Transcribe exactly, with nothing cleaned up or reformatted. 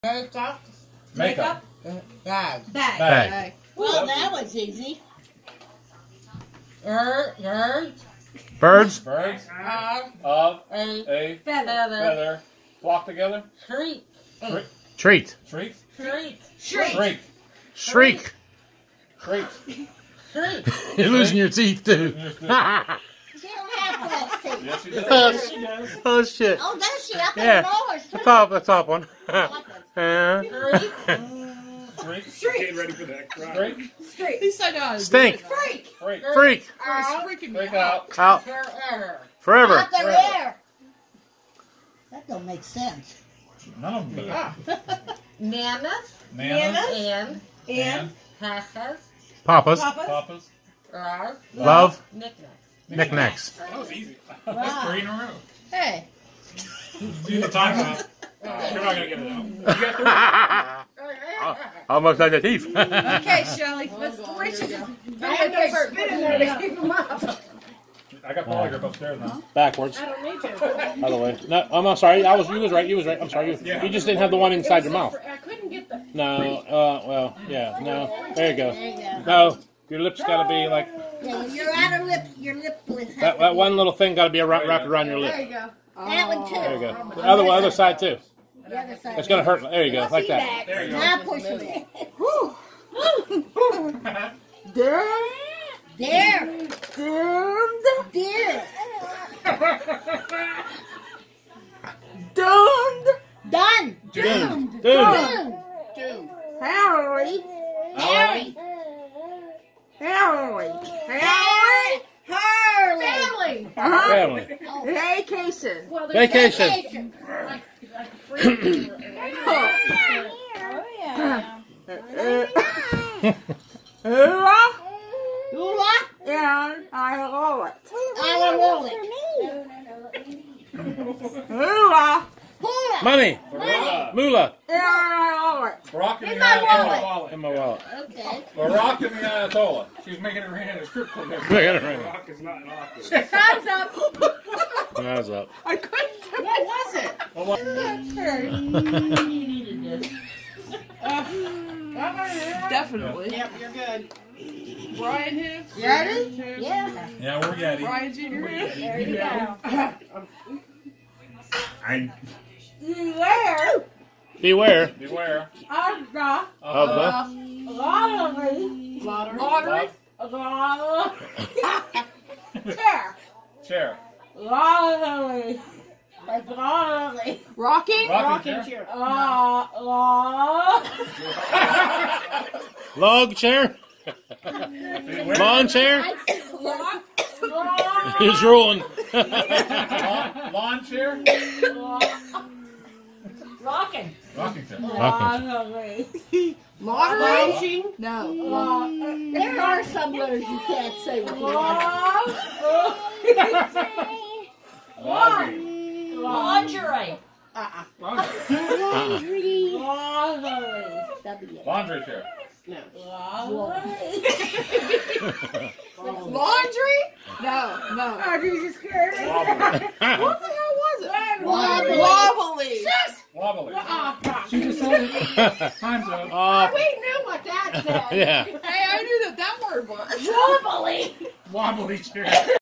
Makeup. Makeup. Bag. Bag. Bag. Well, that was easy. Er, er, Birds. Birds. uh, Of a a Feather. feather. feather. Flock together. Treat. Shriek. Treat. Shriek. Treat. Shriek. Shriek. Shriek. Shriek. Treat. You're losing your teeth too. She don't have false teeth. Yes, she does. oh, She does. oh shit. Oh, does she? I thought Yeah. molars The too. top, the top one. I Yeah. Treat. Shriek. Shriek. Getting ready for that. Shriek. Straight. He said no. Stink. Freak. Freak. Freak. Out. Freaking me Freak out. out. Out. Forever. Forever. Out there, Forever. there. That don't make sense. None of them. Ah. Nanas Nanas. and And. hasses Papas. Papa's. Papas. are Love. knickknacks. Knickknacks. That was easy. Wow. That's three in a row. Hey. Do the time out. You're not gonna get it out. You got Almost like a thief. Okay, Shelly. Let's wait. I had no spit in there to keep them up. three. I got poly grip upstairs now. Backwards. I don't need to. By the way. No, I'm not sorry. I was. You was right. You was right. I'm sorry. You, you just didn't have the one inside your mouth. I couldn't get the. No. Uh. Well. Yeah. No. There you go. There you go. No. Your lips gotta be like Yeah, your outer lip, your lip was that. That one little thing gotta be around, wrapped around your lip. There you go. That one too. There you go. The other other side too. The other side. It's gonna hurt. There you go. Like that. There you go. Now push it. There. There. There. Doomed. Done. Dude. Dude. Done. Harry. Harry. Harry. Harry. Harley. Family. Uh-huh. Family. Vacation. Well, there's Vacation. Vacation. Like, like free. Hurrah. Hula. And I love it. I roll it. Hurrah. Hula. Money. Moolah. Moolah. And I love it. Rock in In the my Ayatollah. wallet. In my wallet. Okay. We're rocking the Ayatollah. She's making it rain in a strip club. Look at it right now. Rock is not an office. Time's up. That's up. I couldn't. What was it? Well, what- Definitely. Yep, you're good. Brian here. Ready? Yeah. Yeah, we're Yeti. Brian Junior here. There you go. I Beware Beware beware of the of the lottery. Lottery. Lottery. Lottery. Chair. chair. Lottery. Like lottery. Rocking. Rocking chair. Uh, uh, log chair. Beware. Lawn chair. lawn, lawn, He's rolling. Lawn, lawn chair. Rocking. Rocking chair. Lottery. Lottery. No. Lawn- There are some letters you can't say with your mouth. Logging. Lingerie. Uh-uh. Laundry. Lottery. W. Laundry chair. Lottery. Laundry? No. No. Oh, Jesus Christ. Wobbly. What the hell was it? Wobbly. Wobbly. Wobbly. Oh, God. She just said it. Time's up. Uh, We knew what that said. yeah. Hey, I knew that that word was. Wobbly. Wobbly chair.